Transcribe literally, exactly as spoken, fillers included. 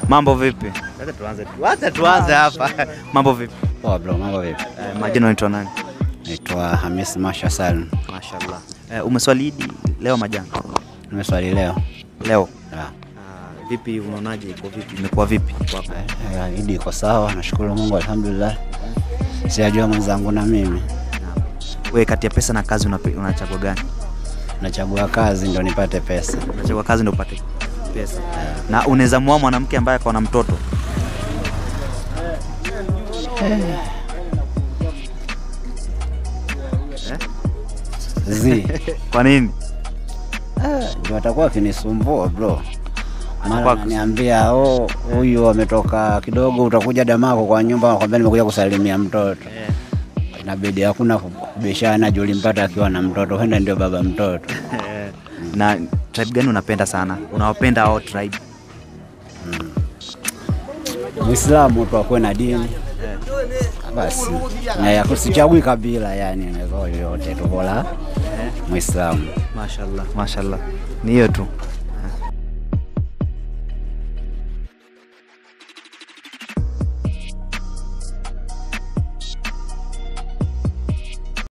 Mambo vipi? Sasa tuanze tu. Acha tuanze hapa. Mambo vipi? Poa bro, mambo vipi? Eh, majina unaitwa nani? Naitwa Hamis Masha Salim. Mashaallah. Eh, umeswali Idi leo majana? Nimeswali leo. Leo. Yeah. Uh, vipi unaonaje iko vipi? Imekuwa vipi kwako? Eh, Idi iko sawa, nashukuru Mungu alhamdulillah. Sijajua mwenzangu na mimi. Wewe kati ya pesa na kazi unachagua gani? Nachagua kazi ndio nipate pesa. Unachagua kazi ndio upate pesa. Yeah. Na unaweza muoa mwanamke ambaye akawa na mtoto? Eh. Eh? Zi. Kwa nini? Eh, ndio atakuwa kinisumbua bro. Mara ananiambia oh huyu ametoka kidogo utakuja damako kwa nyumba nakwambia nimekuja kusalimia mtoto. Yeah. Inabidi hakuna kubishana juu ulimpata akiwa na mtoto, huenda ndio baba mtoto. Na tribe gani unapenda sana? Unawapenda hao tribe? Mm. Muislamu tu akwe na dini. Yeah. Basi. Na ya kusichagui kabila yani ngao yote tu bora. Yeah. Muislamu. Mashaallah, mashaallah. Ni hiyo tu.